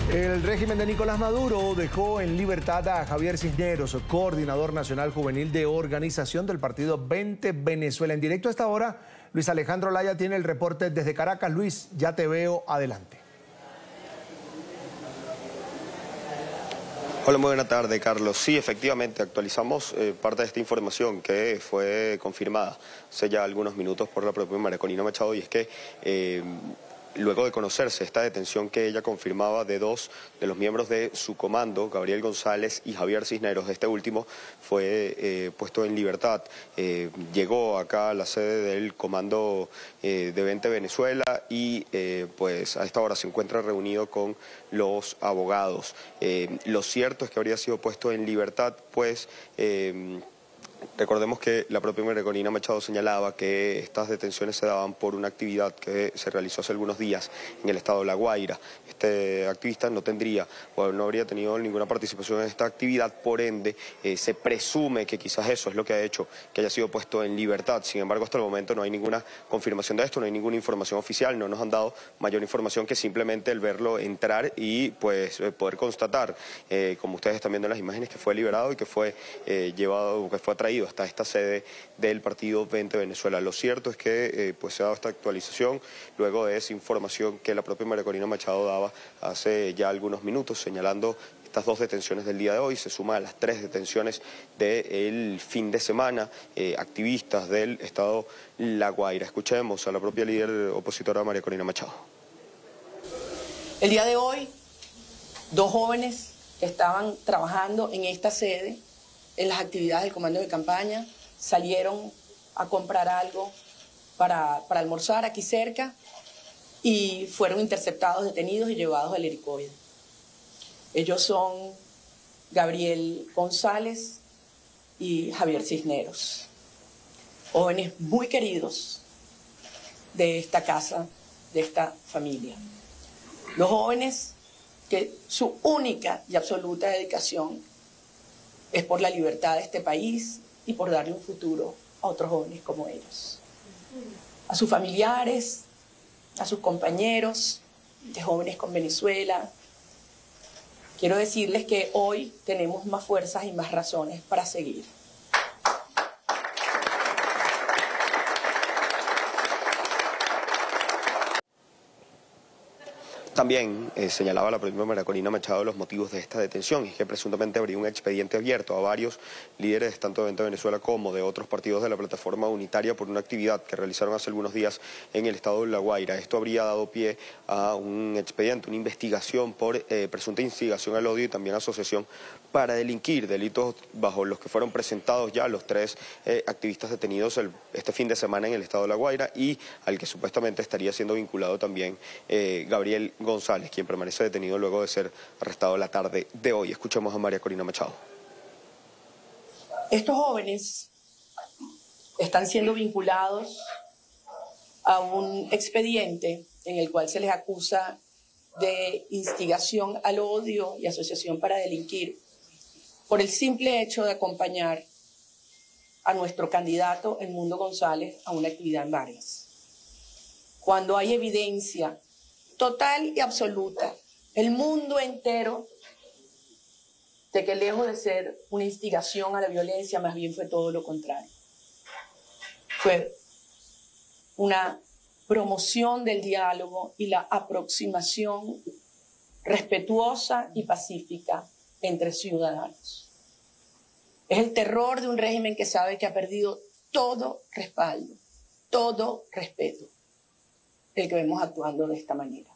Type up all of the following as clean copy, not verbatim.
El régimen de Nicolás Maduro dejó en libertad a Javier Cisneros, coordinador nacional juvenil de organización del partido 20 Venezuela. En directo a esta hora, Luis Alejandro Laya tiene el reporte desde Caracas. Luis, ya te veo, adelante. Hola, muy buena tarde, Carlos. Sí, efectivamente, actualizamos parte de esta información que fue confirmada hace ya algunos minutos por la propia María Corina Machado, y es que luego de conocerse esta detención que ella confirmaba de dos de los miembros de su comando, Gabriel González y Javier Cisneros, este último fue puesto en libertad. Llegó acá a la sede del comando de 20 Venezuela y pues a esta hora se encuentra reunido con los abogados. Lo cierto es que habría sido puesto en libertad, pues recordemos que la propia María Corina Machado señalaba que estas detenciones se daban por una actividad que se realizó hace algunos días en el estado de La Guaira. Este activista no tendría o no habría tenido ninguna participación en esta actividad, por ende se presume que quizás eso es lo que ha hecho que haya sido puesto en libertad. Sin embargo, hasta el momento no hay ninguna confirmación de esto, no hay ninguna información oficial, no nos han dado mayor información que simplemente el verlo entrar y pues poder constatar, como ustedes están viendo en las imágenes, que fue liberado y que fue llevado, que fue traído hasta esta sede del partido 20 Venezuela. Lo cierto es que pues se ha dado esta actualización luego de esa información que la propia María Corina Machado daba hace ya algunos minutos, señalando estas dos detenciones del día de hoy. Se suma a las 3 detenciones del fin de semana, activistas del estado La Guaira. Escuchemos a la propia líder opositora María Corina Machado. El día de hoy, 2 jóvenes que estaban trabajando en esta sede en las actividades del comando de campaña, salieron a comprar algo para almorzar aquí cerca y fueron interceptados, detenidos y llevados al helicoide. Ellos son Gabriel González y Javier Cisneros, jóvenes muy queridos de esta casa, de esta familia. Los jóvenes que su única y absoluta dedicación es por la libertad de este país y por darle un futuro a otros jóvenes como ellos. A sus familiares, a sus compañeros de Jóvenes con Venezuela, quiero decirles que hoy tenemos más fuerzas y más razones para seguir. También señalaba la propia María Corina Machado los motivos de esta detención, y que presuntamente habría un expediente abierto a varios líderes tanto de 20 Venezuela como de otros partidos de la plataforma unitaria por una actividad que realizaron hace algunos días en el estado de La Guaira. Esto habría dado pie a un expediente, una investigación por presunta instigación al odio y también asociación para delinquir, delitos bajo los que fueron presentados ya los 3 activistas detenidos este fin de semana en el estado de La Guaira, y al que supuestamente estaría siendo vinculado también Gabriel González, quien permanece detenido luego de ser arrestado la tarde de hoy. Escuchemos a María Corina Machado. Estos jóvenes están siendo vinculados a un expediente en el cual se les acusa de instigación al odio y asociación para delinquir por el simple hecho de acompañar a nuestro candidato Edmundo González a una actividad en Vargas. Cuando hay evidencia total y absoluta, el mundo entero, de que lejos de ser una instigación a la violencia, más bien fue todo lo contrario. Fue una promoción del diálogo y la aproximación respetuosa y pacífica entre ciudadanos. Es el terror de un régimen que sabe que ha perdido todo respaldo, todo respeto, el que vemos actuando de esta manera.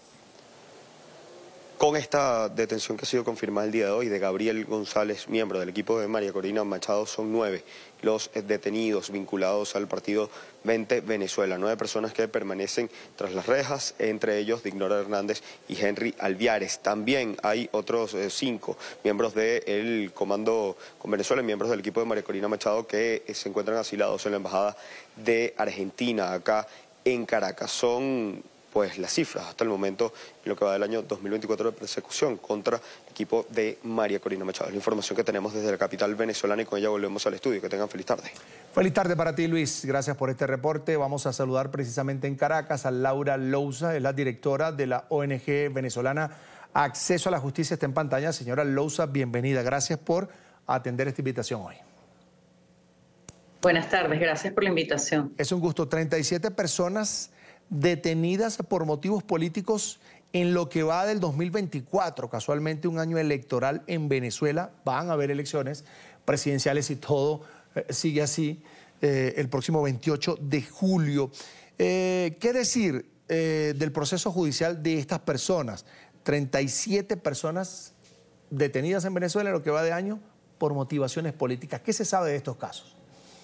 Con esta detención que ha sido confirmada el día de hoy de Gabriel González, miembro del equipo de María Corina Machado, son 9 los detenidos vinculados al partido 20 Venezuela. 9 personas que permanecen tras las rejas, entre ellos Dignora Hernández y Henry Alviares. También hay otros 5 miembros del comando con Venezuela, miembros del equipo de María Corina Machado, que se encuentran asilados en la Embajada de Argentina, acá en Caracas. Son pues las cifras hasta el momento en lo que va del año 2024 de persecución contra el equipo de María Corina Machado. Es la información que tenemos desde la capital venezolana y con ella volvemos al estudio. Que tengan feliz tarde. Feliz tarde para ti, Luis. Gracias por este reporte. Vamos a saludar precisamente en Caracas a Laura Louza, es la directora de la ONG venezolana Acceso a la Justicia está en pantalla. Señora Lousa, bienvenida. Gracias por atender esta invitación hoy. Buenas tardes, gracias por la invitación. Es un gusto. 37 personas detenidas por motivos políticos en lo que va del 2024, casualmente un año electoral en Venezuela. Van a haber elecciones presidenciales y todo sigue así el próximo 28 de julio. ¿Qué decir del proceso judicial de estas personas? 37 personas detenidas en Venezuela en lo que va de año por motivaciones políticas. ¿Qué se sabe de estos casos?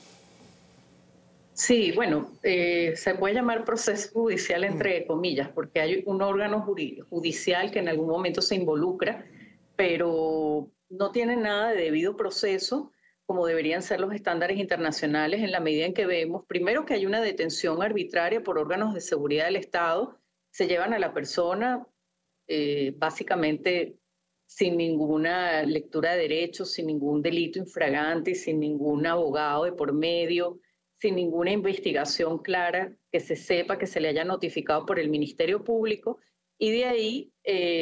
Sí, bueno, se puede llamar proceso judicial entre comillas, porque hay un órgano judicial que en algún momento se involucra, pero no tiene nada de debido proceso, como deberían ser los estándares internacionales, en la medida en que vemos, primero, que hay una detención arbitraria por órganos de seguridad del Estado, se llevan a la persona básicamente sin ninguna lectura de derechos, sin ningún delito infragante, sin ningún abogado de por medio, sin ninguna investigación clara que se sepa, que se le haya notificado por el Ministerio Público, y de ahí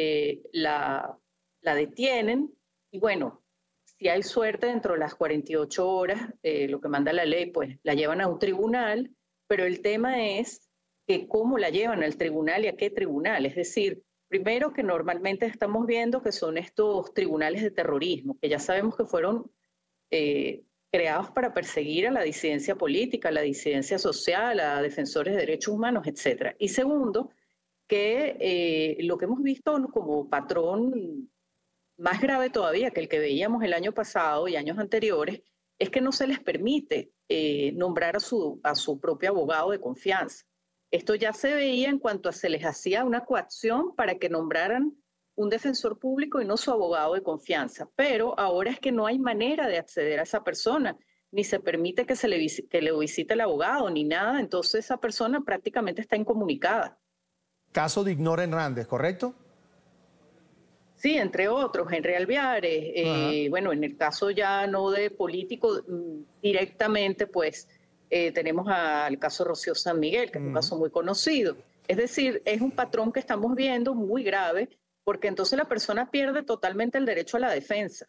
la detienen, y bueno, si hay suerte dentro de las 48 horas, lo que manda la ley, pues la llevan a un tribunal, pero el tema es que cómo la llevan al tribunal y a qué tribunal. Es decir, primero, que normalmente estamos viendo que son estos tribunales de terrorismo, que ya sabemos que fueron creados para perseguir a la disidencia política, a la disidencia social, a defensores de derechos humanos, etc. Y segundo, que lo que hemos visto como patrón más grave todavía que el que veíamos el año pasado y años anteriores, es que no se les permite nombrar a su propio abogado de confianza. Esto ya se veía en cuanto a se les hacía una coacción para que nombraran un defensor público y no su abogado de confianza. Pero ahora es que no hay manera de acceder a esa persona, ni se permite que le visite el abogado, ni nada. Entonces esa persona prácticamente está incomunicada. Caso de Ignora Hernández, ¿correcto? Sí, entre otros, Henry Alviares. Bueno, en el caso ya no de político directamente, pues tenemos al caso Rocío San Miguel, que es un caso muy conocido. Es decir, es un patrón que estamos viendo muy grave, porque entonces la persona pierde totalmente el derecho a la defensa.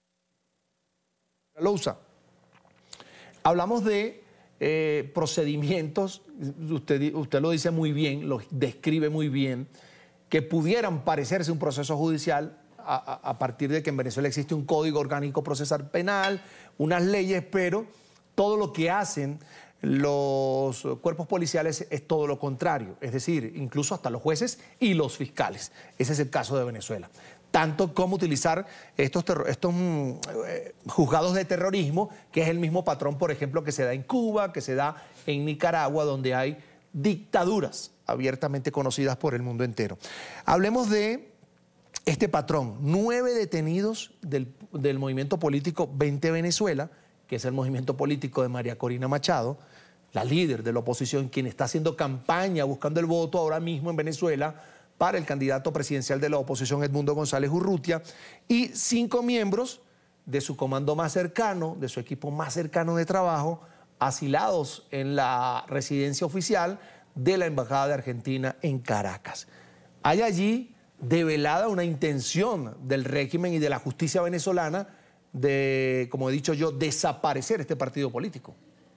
Lousa, hablamos de procedimientos, usted lo dice muy bien, lo describe muy bien, que pudieran parecerse un proceso judicial a partir de que en Venezuela existe un código orgánico procesal penal, unas leyes, pero todo lo que hacen los cuerpos policiales es todo lo contrario, es decir, incluso hasta los jueces y los fiscales. Ese es el caso de Venezuela. Tanto como utilizar estos juzgados de terrorismo, que es el mismo patrón, por ejemplo, que se da en Cuba, que se da en Nicaragua, donde hay dictaduras abiertamente conocidas por el mundo entero. Hablemos de este patrón. 9 detenidos del movimiento político 20 Venezuela, que es el movimiento político de María Corina Machado, la líder de la oposición, quien está haciendo campaña buscando el voto ahora mismo en Venezuela para el candidato presidencial de la oposición, Edmundo González Urrutia, y 5 miembros de su comando más cercano, de su equipo más cercano de trabajo, asilados en la residencia oficial de la Embajada de Argentina en Caracas. Hay allí develada una intención del régimen y de la justicia venezolana de, como he dicho yo, desaparecer este partido político.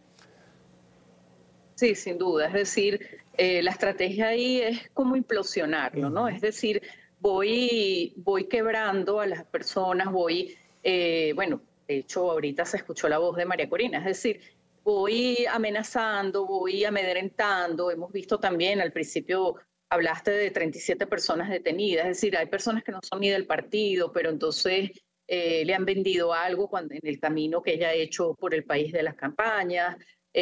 Sí, sin duda. Es decir, la estrategia ahí es como implosionarlo, ¿no? Es decir, voy quebrando a las personas, bueno, de hecho ahorita se escuchó la voz de María Corina, es decir, voy amenazando, voy amedrentando. Hemos visto también al principio, hablaste de 37 personas detenidas, es decir, hay personas que no son ni del partido, pero entonces le han vendido algo en el camino que ella ha hecho por el país de las campañas,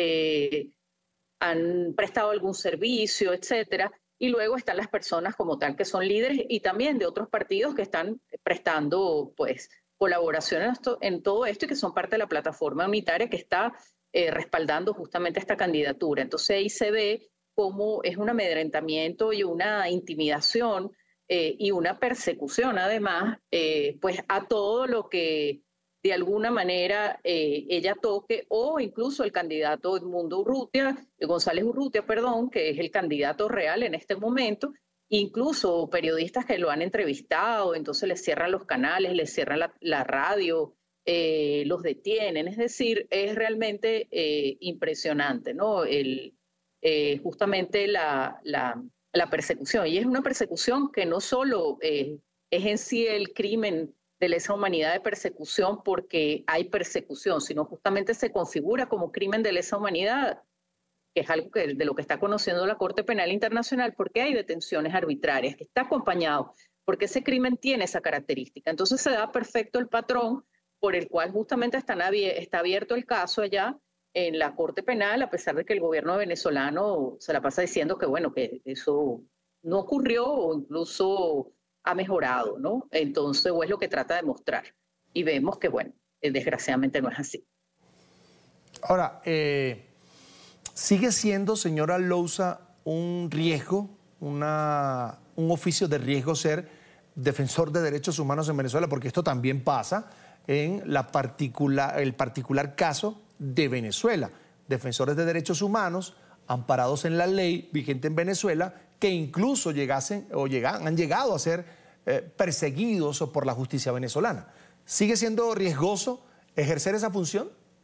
han prestado algún servicio, etcétera. Y luego están las personas como tal que son líderes y también de otros partidos que están prestando pues colaboración en todo esto y que son parte de la plataforma unitaria que está respaldando justamente esta candidatura. Entonces ahí se ve cómo es un amedrentamiento y una intimidación y una persecución además pues a todo lo que de alguna manera ella toque, o incluso el candidato Edmundo González Urrutia, perdón, que es el candidato real en este momento, incluso periodistas que lo han entrevistado, entonces les cierran los canales, les cierran la radio, los detienen. Es decir, es realmente impresionante, ¿no? Justamente la persecución. Y es una persecución que no solo es en sí el crimen de lesa humanidad de persecución porque hay persecución, sino justamente se configura como crimen de lesa humanidad, que es algo de lo que está conociendo la Corte Penal Internacional, porque hay detenciones arbitrarias, que está acompañado, porque ese crimen tiene esa característica. Entonces se da perfecto el patrón por el cual justamente está abierto el caso allá en la Corte Penal, a pesar de que el gobierno venezolano se la pasa diciendo que, bueno, que eso no ocurrió o incluso ha mejorado, ¿no? Entonces, o es lo que trata de mostrar. Y vemos que, bueno, desgraciadamente no es así. Ahora, ¿sigue siendo, señora Lousa, un riesgo, un oficio de riesgo ser defensor de derechos humanos en Venezuela? Porque esto también pasa en el particular caso de Venezuela. Defensores de derechos humanos amparados en la ley vigente en Venezuela, que incluso han llegado a ser perseguidos por la justicia venezolana. ¿Sigue siendo riesgoso ejercer esa función?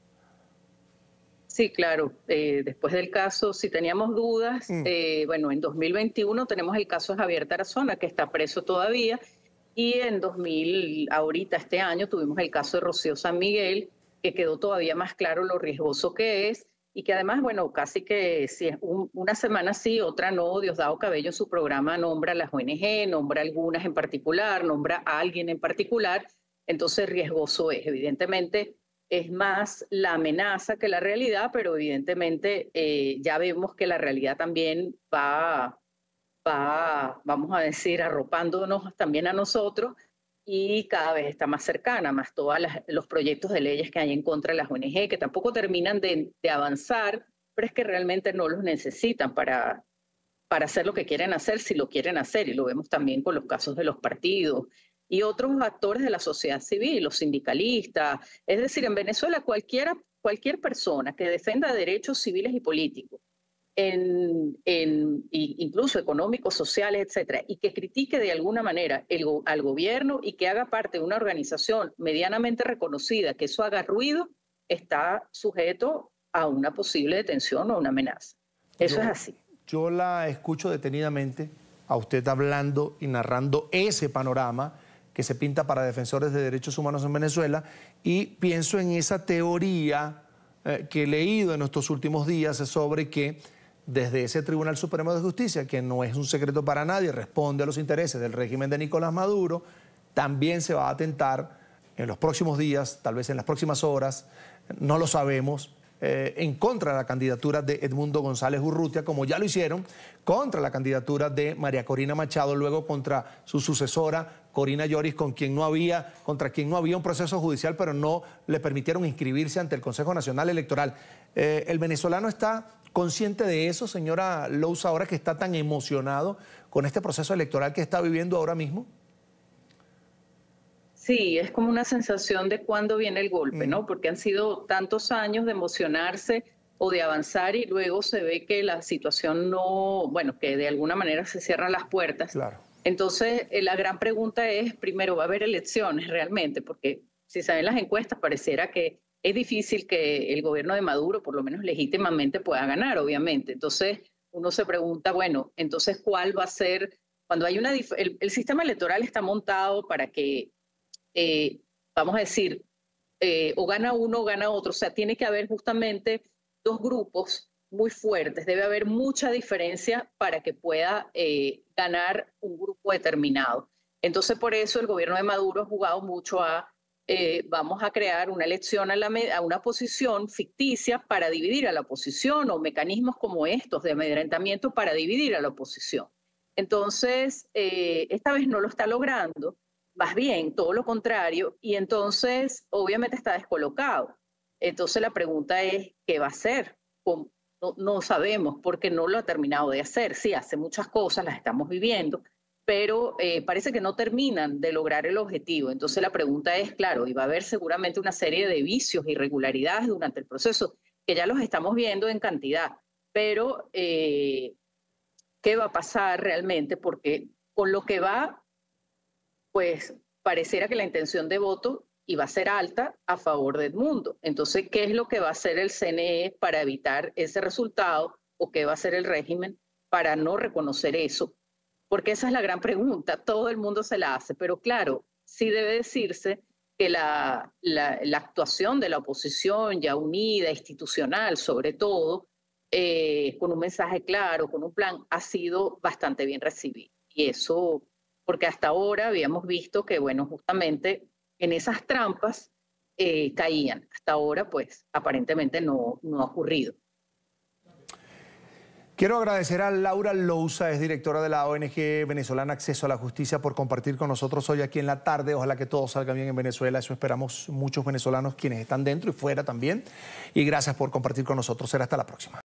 Sí, claro. Después del caso, si teníamos dudas, bueno, en 2021 tenemos el caso de Javier Tarazona, que está preso todavía, y ahorita este año, tuvimos el caso de Rocío San Miguel, que quedó todavía más claro lo riesgoso que es, y que además, bueno, casi que si es una semana sí, otra no. Diosdado Cabello en su programa nombra a las ONG, nombra algunas en particular, nombra a alguien en particular, entonces riesgoso es. Evidentemente es más la amenaza que la realidad, pero evidentemente ya vemos que la realidad también va, vamos a decir, arropándonos también a nosotros, y cada vez está más cercana, más todos los proyectos de leyes que hay en contra de las ONG, que tampoco terminan de avanzar, pero es que realmente no los necesitan para hacer lo que quieren hacer, si lo quieren hacer, y lo vemos también con los casos de los partidos y otros actores de la sociedad civil, los sindicalistas. Es decir, en Venezuela cualquier persona que defenda derechos civiles y políticos, incluso económicos, sociales, etcétera, y que critique de alguna manera al gobierno y que haga parte de una organización medianamente reconocida, que eso haga ruido, está sujeto a una posible detención o una amenaza. Eso es así. Yo la escucho detenidamente a usted hablando y narrando ese panorama que se pinta para defensores de derechos humanos en Venezuela, y pienso en esa teoría que he leído en estos últimos días sobre que desde ese Tribunal Supremo de Justicia, que no es un secreto para nadie, responde a los intereses del régimen de Nicolás Maduro, también se va a atentar en los próximos días, tal vez en las próximas horas, no lo sabemos, en contra de la candidatura de Edmundo González Urrutia, como ya lo hicieron contra la candidatura de María Corina Machado, luego contra su sucesora Corina Lloris, contra quien no había un proceso judicial, pero no le permitieron inscribirse ante el Consejo Nacional Electoral. ¿El venezolano está consciente de eso, señora Lousa, ahora que está tan emocionado con este proceso electoral que está viviendo ahora mismo? Sí, es como una sensación de cuándo viene el golpe, ¿no? Porque han sido tantos años de emocionarse o de avanzar y luego se ve que la situación no, bueno, que de alguna manera se cierran las puertas. Claro. Entonces, la gran pregunta es, primero, ¿va a haber elecciones realmente? Porque si se ven las encuestas, pareciera que es difícil que el gobierno de Maduro, por lo menos legítimamente, pueda ganar, obviamente. Entonces, uno se pregunta, bueno, entonces, ¿cuál va a ser? Cuando hay el sistema electoral está montado para que vamos a decir, o gana uno o gana otro. O sea, tiene que haber justamente dos grupos muy fuertes. Debe haber mucha diferencia para que pueda ganar un grupo determinado. Entonces, por eso el gobierno de Maduro ha jugado mucho vamos a crear una elección a una oposición ficticia para dividir a la oposición, o mecanismos como estos de amedrentamiento para dividir a la oposición. Entonces, esta vez no lo está logrando. Más bien, todo lo contrario, y entonces obviamente está descolocado. Entonces la pregunta es, ¿qué va a hacer? No sabemos, porque no lo ha terminado de hacer. Sí, hace muchas cosas, las estamos viviendo, pero parece que no terminan de lograr el objetivo. Entonces la pregunta es, claro, y va a haber seguramente una serie de vicios, irregularidades durante el proceso, que ya los estamos viendo en cantidad, pero ¿qué qué va a pasar realmente, porque con lo que va, pues pareciera que la intención de voto iba a ser alta a favor de Edmundo. Entonces, ¿qué es lo que va a hacer el CNE para evitar ese resultado o qué va a hacer el régimen para no reconocer eso? Porque esa es la gran pregunta, todo el mundo se la hace, pero claro, sí debe decirse que la actuación de la oposición ya unida, institucional sobre todo, con un mensaje claro, con un plan, ha sido bastante bien recibido. Y eso, porque hasta ahora habíamos visto que, bueno, justamente en esas trampas caían. Hasta ahora, pues, aparentemente no ha ocurrido. Quiero agradecer a Laura Louza, es directora de la ONG venezolana Acceso a la Justicia, por compartir con nosotros hoy aquí en la tarde. Ojalá que todo salga bien en Venezuela. Eso esperamos muchos venezolanos, quienes están dentro y fuera también. Y gracias por compartir con nosotros. Será hasta la próxima.